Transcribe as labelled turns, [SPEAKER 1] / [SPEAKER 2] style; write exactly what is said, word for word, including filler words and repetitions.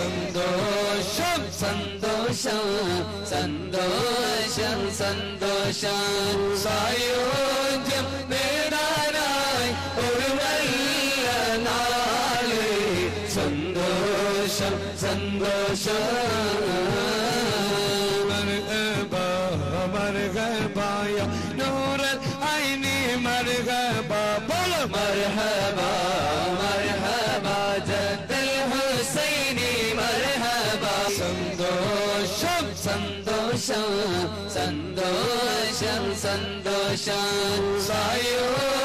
[SPEAKER 1] സന്തോഷം സന്തോഷം സന്തോഷം സന്തോഷം സായോജ്യം നേടാനായി ഒരു നല്ല നാള് സന്തോഷം സന്തോഷം മർഹബാ മർഹബാ യാ നൂറൽ ഐനി മർഹബാ ബോലോ മർഹബാ മർഹബാ ജദ്ദൽ ഹുസൈനി മർഹബാ സന്തോഷം സന്തോഷം സന്തോഷം സന്തോഷം സായോ